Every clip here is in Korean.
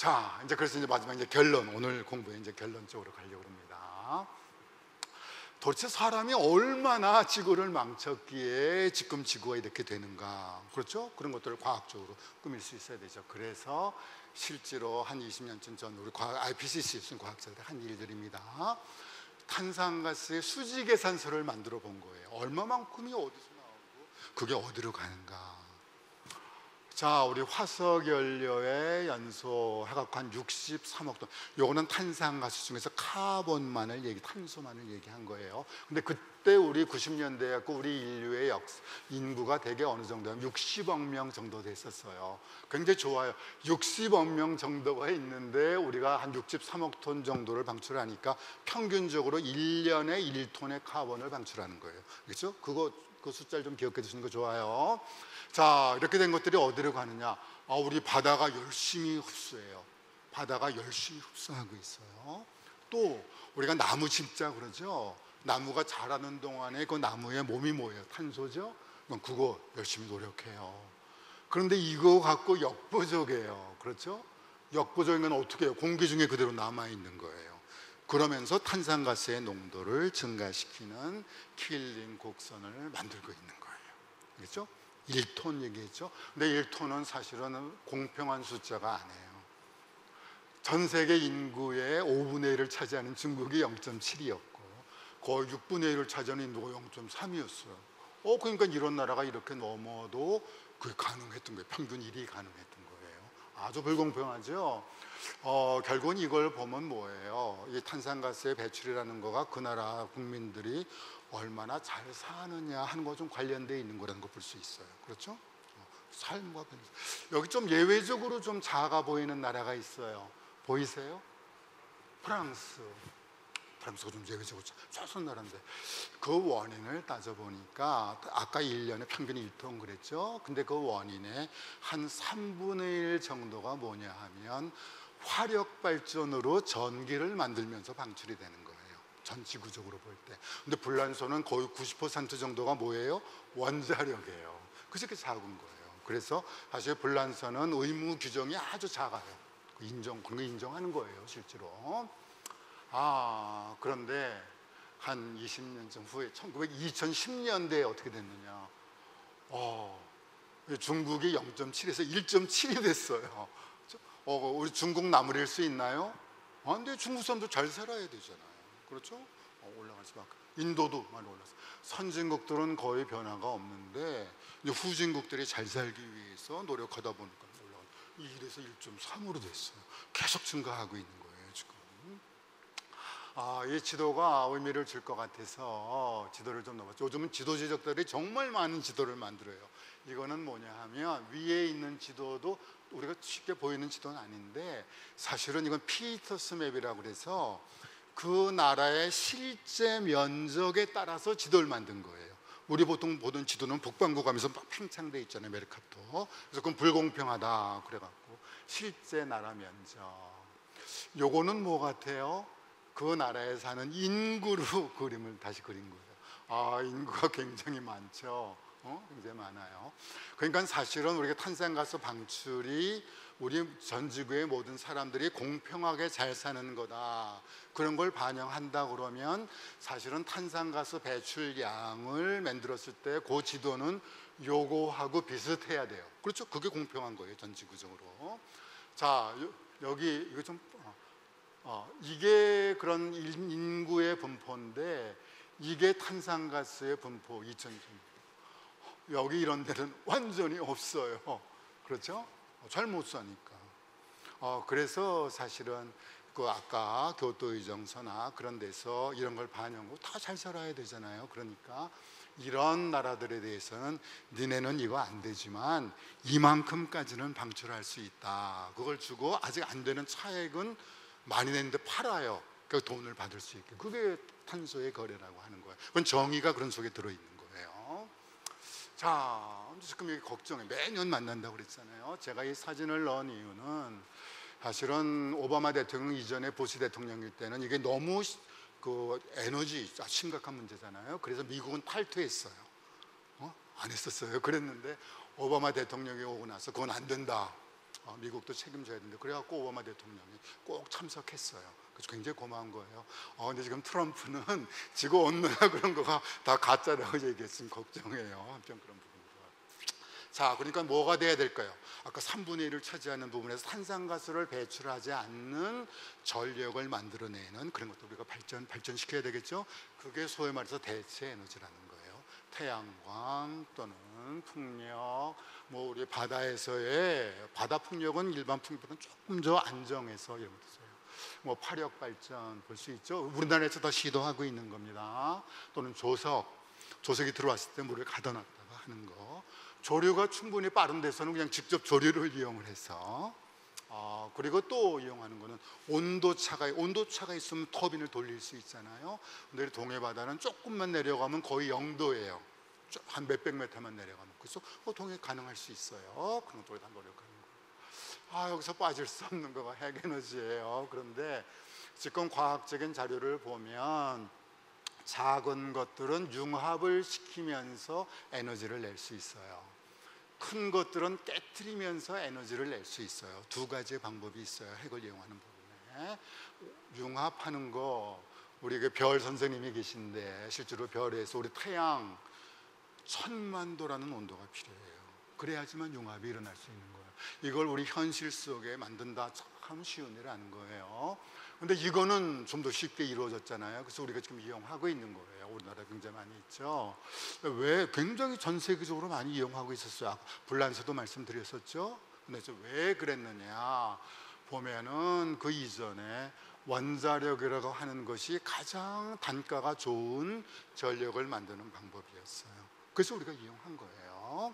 자, 이제 그래서 이제 마지막 이제 결론, 오늘 공부의 이제 결론 쪽으로 가려고 합니다. 도대체 사람이 얼마나 지구를 망쳤기에 지금 지구가 이렇게 되는가, 그렇죠? 그런 것들을 과학적으로 꾸밀 수 있어야 되죠. 그래서 실제로 한 20년쯤 전 우리 IPCC 과학자들이 한 일들입니다. 탄산가스의 수지 계산서를 만들어 본 거예요. 얼마만큼이 어디서 나오고 그게 어디로 가는가. 자, 우리 화석 연료의 연소 해갖고 한 63억 톤. 요거는 탄산가스 중에서 탄소만을 얘기한 거예요. 근데 그때 우리 90년대에 우리 인류의 인구가 대개 어느 정도냐면 60억 명 정도 됐었어요. 굉장히 좋아요. 60억 명 정도가 있는데 우리가 한 63억 톤 정도를 방출하니까 평균적으로 1년에 1톤의 카본을 방출하는 거예요. 그렇죠? 그 숫자를 좀 기억해 두시는 거 좋아요. 자, 이렇게 된 것들이 어디로 가느냐? 우리 바다가 열심히 흡수해요. 바다가 열심히 흡수하고 있어요. 또 우리가 나무 심자 그러죠. 나무가 자라는 동안에 그 나무의 몸이 뭐예요? 탄소죠. 그럼 그거 열심히 노력해요. 그런데 이거 갖고 역부족이에요. 그렇죠? 역부족인 건 어떻게 해요? 공기 중에 그대로 남아 있는 거예요. 그러면서 탄산가스의 농도를 증가시키는 킬링 곡선을 만들고 있는 거예요. 그렇죠? 1톤 얘기했죠. 근데 1톤은 사실은 공평한 숫자가 아니에요. 전 세계 인구의 5분의 1을 차지하는 중국이 0.7이었고 거의 6분의 1을 차지하는 인도가 0.3이었어요. 그러니까 이런 나라가 이렇게 넘어도 그게 가능했던 거예요. 평균 1이 가능했던 거예요. 아주 불공평하죠. 결국은 이걸 보면 뭐예요? 이 탄산가스의 배출이라는 거가 그 나라 국민들이 얼마나 잘 사느냐 하는 거 좀 관련되어 있는 거라는 거 볼 수 있어요. 그렇죠? 삶과 여기 좀 예외적으로 좀 작아 보이는 나라가 있어요. 보이세요? 프랑스가 좀 예외적으로 작은 나라인데 그 원인을 따져보니까 아까 1년에 평균이 1톤 그랬죠. 근데 그 원인의 한 3분의 1 정도가 뭐냐 하면 화력 발전으로 전기를 만들면서 방출이 되는 거예요. 전 지구적으로 볼 때. 근데 불란소는 거의 90% 정도가 뭐예요? 원자력이에요. 그렇게 작은 거예요. 그래서 사실 불란소는 의무 규정이 아주 작아요. 그런 거 인정하는 거예요, 실제로. 그런데 한 20년쯤 후에 2010년대에 어떻게 됐느냐? 중국이 0.7에서 1.7이 됐어요. 우리 중국 나무랄 수 있나요? 근데 중국 사람도 잘 살아야 되잖아요. 그렇죠? 올라갈 수밖에. 인도도 많이 올랐어요. 선진국들은 거의 변화가 없는데 이제 후진국들이 잘 살기 위해서 노력하다 보니까 올라가. 1에서 1.3으로 됐어요. 계속 증가하고 있는 거예요, 지금. 이 지도가 의미를 줄 것 같아서 지도를 좀 넣어봤죠. 요즘은 지도 지적들이 정말 많은 지도를 만들어요. 이거는 뭐냐 하면 위에 있는 지도도 우리가 쉽게 보이는 지도는 아닌데 사실은 이건 피터스 맵이라고 그래서 그 나라의 실제 면적에 따라서 지도를 만든 거예요. 우리 보통 보던 지도는 북반구 가면서 막 팽창돼 있잖아요, 메르카토. 그래서 그건 불공평하다 그래갖고 실제 나라 면적. 요거는 뭐 같아요? 그 나라에 사는 인구로 그림을 다시 그린 거예요. 인구가 굉장히 많죠. 굉장히 많아요. 그러니까 사실은 우리가 탄산가스 방출이 우리 전 지구의 모든 사람들이 공평하게 잘 사는 거다. 그런 걸 반영한다 그러면 사실은 탄산가스 배출량을 만들었을 때 그 지도는 요거하고 비슷해야 돼요. 그렇죠? 그게 공평한 거예요, 전 지구적으로. 자, 여기 이거 좀 이게 그런 인구의 분포인데 이게 탄산가스의 분포 2000. 여기 이런 데는 완전히 없어요. 그렇죠? 잘 못 사니까. 그래서 사실은 그 아까 교토의정서나 그런 데서 이런 걸 반영하고 다 잘 살아야 되잖아요. 그러니까 이런 나라들에 대해서는 니네는 이거 안 되지만 이만큼까지는 방출할 수 있다. 그걸 주고 아직 안 되는 차액은 많이 냈는데 팔아요. 그 돈을 받을 수 있게. 그게 탄소의 거래라고 하는 거예요. 그건 정의가 그런 속에 들어있는 거예요. 자, 지금 이게 걱정해. 매년 만난다고 그랬잖아요. 제가 이 사진을 넣은 이유는 사실은 오바마 대통령 이전에 부시 대통령일 때는 이게 너무 그 에너지 심각한 문제잖아요. 그래서 미국은 탈퇴했어요. 안 했었어요. 그랬는데 오바마 대통령이 오고 나서 그건 안 된다. 미국도 책임져야 되는데 그래갖고 오바마 대통령이 꼭 참석했어요. 그래서 굉장히 고마운 거예요. 근데 지금 트럼프는 지구 온난화 그런 거가 다 가짜라고 얘기했으면 걱정해요. 한편 그런 부분도. 자, 그러니까 뭐가 돼야 될까요? 아까 3분의 1을 차지하는 부분에서 탄산가스를 배출하지 않는 전력을 만들어내는 그런 것도 우리가 발전시켜야 되겠죠. 그게 소위 말해서 대체 에너지라는 거예요. 태양광 또는 풍력, 뭐 우리 바다에서의 바다 풍력은 일반 풍력보다 조금 더 안정해서 이런 것도 있어요. 뭐 화력 발전 볼 수 있죠. 우리나라에서 더 시도하고 있는 겁니다. 또는 조석이 들어왔을 때 물을 가둬놨다가 하는 거. 조류가 충분히 빠른 데서는 그냥 직접 조류를 이용을 해서 그리고 또 이용하는 거는 온도차가 있으면 터빈을 돌릴 수 있잖아요. 근데 동해 바다는 조금만 내려가면 거의 0도예요. 한 몇백 미터만 내려가면. 그래서 동해 가능할 수 있어요. 그런 것도 다 노력하는 거예요. 여기서 빠질 수 없는 거가 핵에너지예요. 그런데 지금 과학적인 자료를 보면 작은 것들은 융합을 시키면서 에너지를 낼 수 있어요. 큰 것들은 깨트리면서 에너지를 낼 수 있어요. 두 가지의 방법이 있어요. 핵을 이용하는 부분에. 융합하는 거, 우리 그 별 선생님이 계신데 실제로 별에서 우리 태양 1000만도라는 온도가 필요해요. 그래야지만 융합이 일어날 수 있는 거예요. 이걸 우리 현실 속에 만든다 참 쉬운 일 아닌 거예요. 근데 이거는 좀 더 쉽게 이루어졌잖아요. 그래서 우리가 지금 이용하고 있는 거예요. 우리나라 굉장히 많이 있죠. 왜 굉장히 전 세계적으로 많이 이용하고 있었어요. 불란서도 말씀드렸었죠. 근데 왜 그랬느냐 보면은 그 이전에 원자력이라고 하는 것이 가장 단가가 좋은 전력을 만드는 방법이었어요. 그래서 우리가 이용한 거예요.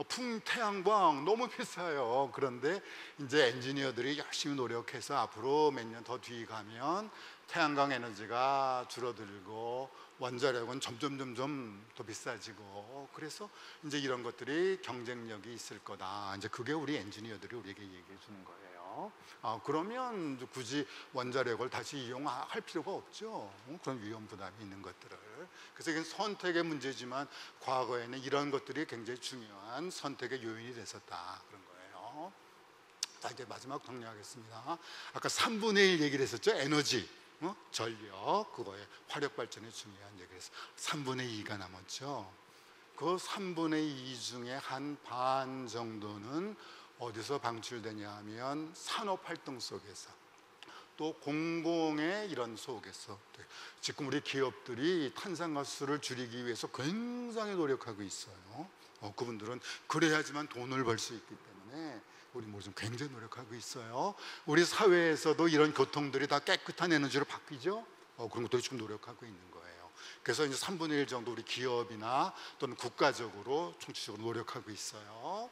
태양광 너무 비싸요. 그런데 이제 엔지니어들이 열심히 노력해서 앞으로 몇 년 더 뒤 가면 태양광 에너지가 줄어들고 원자력은 점점 더 비싸지고, 그래서 이제 이런 것들이 경쟁력이 있을 거다. 이제 그게 우리 엔지니어들이 우리에게 얘기해 주는 거예요. 그러면 굳이 원자력을 다시 이용할 필요가 없죠. 그런 위험 부담이 있는 것들을. 그래서 이건 선택의 문제지만 과거에는 이런 것들이 굉장히 중요한 선택의 요인이 됐었다, 그런 거예요. 자, 이제 마지막 정리하겠습니다. 아까 3분의 1 얘기를 했었죠. 에너지, 전력, 그거에 화력 발전이 중요한 얘기를 했어요. 3분의 2가 남았죠. 그 3분의 2 중에 한 반 정도는 어디서 방출되냐 하면 산업활동 속에서, 또 공공의 이런 속에서. 지금 우리 기업들이 탄산가스를 줄이기 위해서 굉장히 노력하고 있어요. 그분들은 그래야지만 돈을 벌 수 있기 때문에 우리 모두 굉장히 노력하고 있어요. 우리 사회에서도 이런 교통들이 다 깨끗한 에너지로 바뀌죠. 그런 것도 지금 노력하고 있는 거예요. 그래서 이제 3분의 1 정도 우리 기업이나 또는 국가적으로 총체적으로 노력하고 있어요.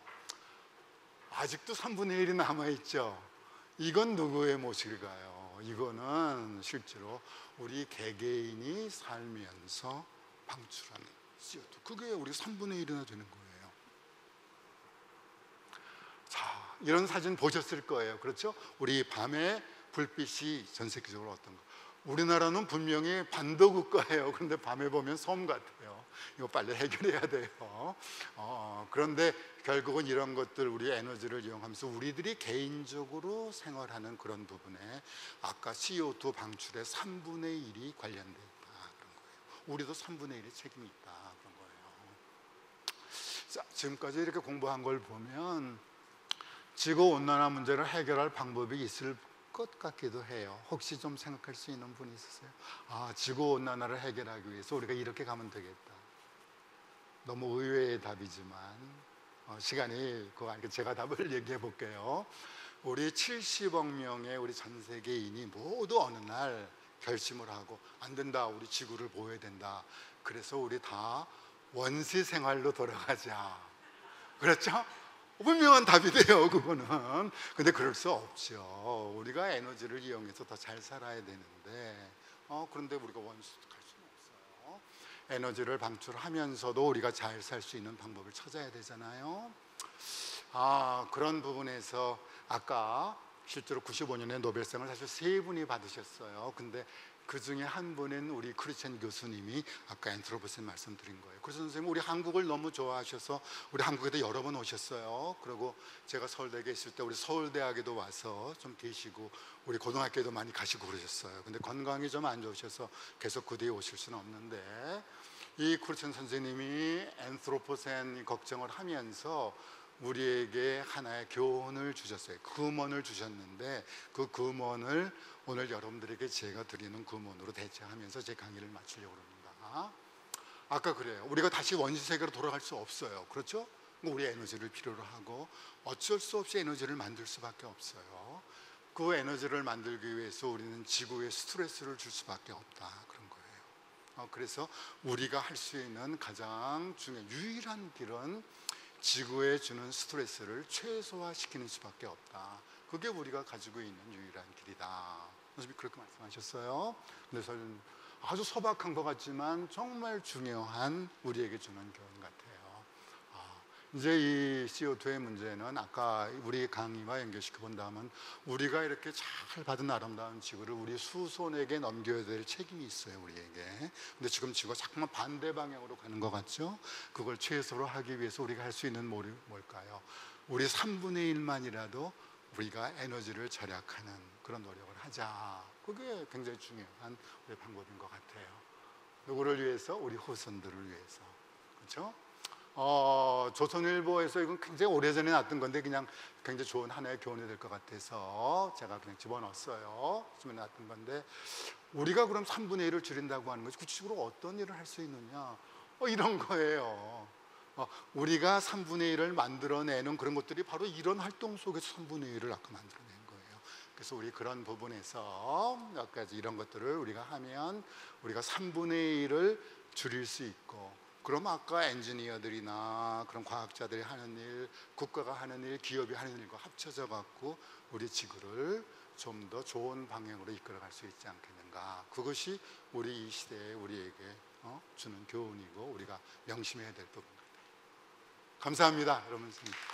아직도 3분의 1이 남아있죠. 이건 누구의 몫일까요? 이거는 실제로 우리 개개인이 살면서 방출하는 CO2, 그게 우리 3분의 1이나 되는 거예요. 자, 이런 사진 보셨을 거예요. 그렇죠? 우리 밤에 불빛이 전 세계적으로 어떤 거. 우리나라는 분명히 반도 국가예요. 그런데 밤에 보면 섬 같아요. 이거 빨리 해결해야 돼요. 그런데 결국은 이런 것들, 우리 에너지를 이용하면서 우리들이 개인적으로 생활하는 그런 부분에 아까 CO2 방출의 3분의 1이 관련돼 있다, 그런 거예요. 우리도 3분의 1의 책임이 있다, 그런 거예요. 자, 지금까지 이렇게 공부한 걸 보면 지구온난화 문제를 해결할 방법이 있을 것 같기도 해요. 혹시 좀 생각할 수 있는 분이 있으세요? 지구온난화를 해결하기 위해서 우리가 이렇게 가면 되겠다. 너무 의외의 답이지만 시간이 그거 아니까 제가 답을 얘기해 볼게요. 우리 70억 명의 우리 전 세계인이 모두 어느 날 결심을 하고 안 된다, 우리 지구를 보호해야 된다. 그래서 우리 다 원시 생활로 돌아가자. 그렇죠? 분명한 답이 돼요, 그거는. 근데 그럴 수 없죠. 우리가 에너지를 이용해서 더 잘 살아야 되는데, 그런데 우리가 원수도 갈 수는 없어요. 에너지를 방출하면서도 우리가 잘 살 수 있는 방법을 찾아야 되잖아요. 그런 부분에서 아까 실제로 95년에 노벨상을 사실 3분이 받으셨어요. 근데 그 중에 한 분은 우리 크리스찬 교수님이 아까 엔트로포센 말씀드린 거예요. 그래서 선생님 우리 한국을 너무 좋아하셔서 우리 한국에도 여러 번 오셨어요. 그리고 제가 서울대에 있을 때 우리 서울대학에도 와서 좀 계시고 우리 고등학교에도 많이 가시고 그러셨어요. 근데 건강이 좀 안 좋으셔서 계속 구대에 오실 수는 없는데 이 크리스찬 선생님이 엔트로포센 걱정을 하면서 우리에게 하나의 교훈을 주셨어요. 금언을 주셨는데 그 금언을 오늘 여러분들에게 제가 드리는 금언으로 대체하면서 제 강의를 마치려고 합니다. 아까 그래요. 우리가 다시 원시 세계로 돌아갈 수 없어요. 그렇죠? 우리 에너지를 필요로 하고 어쩔 수 없이 에너지를 만들 수밖에 없어요. 그 에너지를 만들기 위해서 우리는 지구에 스트레스를 줄 수밖에 없다. 그런 거예요. 그래서 우리가 할 수 있는 가장 유일한 길은 지구에 주는 스트레스를 최소화시키는 수밖에 없다. 그게 우리가 가지고 있는 유일한 길이다. 선생님이 그렇게 말씀하셨어요. 그래서 아주 소박한 것 같지만 정말 중요한 우리에게 주는 교훈 같아요. 이제 이 CO2의 문제는 아까 우리 강의와 연결시켜 본다면 우리가 이렇게 잘 받은 아름다운 지구를 우리 후손에게 넘겨야 될 책임이 있어요, 우리에게. 근데 지금 지구가 자꾸만 반대 방향으로 가는 것 같죠? 그걸 최소로 하기 위해서 우리가 할 수 있는 뭘까요? 우리 3분의 1만이라도 우리가 에너지를 절약하는 그런 노력을 하자. 그게 굉장히 중요한 우리 방법인 것 같아요. 누구를 위해서? 우리 후손들을 위해서. 그렇죠? 조선일보에서 이건 굉장히 오래전에 났던 건데 그냥 굉장히 좋은 하나의 교훈이 될 것 같아서 제가 그냥 집어넣었어요. 처음에 났던 건데 우리가 그럼 3분의 1을 줄인다고 하는 것이 구체적으로 어떤 일을 할 수 있느냐? 이런 거예요. 우리가 3분의 1을 만들어내는 그런 것들이 바로 이런 활동 속에서 3분의 1을 아까 만들어낸 거예요. 그래서 우리 그런 부분에서 몇 가지 이런 것들을 우리가 하면 우리가 3분의 1을 줄일 수 있고 그럼 아까 엔지니어들이나 그런 과학자들이 하는 일, 국가가 하는 일, 기업이 하는 일과 합쳐져 갖고 우리 지구를 좀 더 좋은 방향으로 이끌어갈 수 있지 않겠는가. 그것이 우리 이 시대에 우리에게 주는 교훈이고 우리가 명심해야 될 부분 같아요. 감사합니다, 여러분.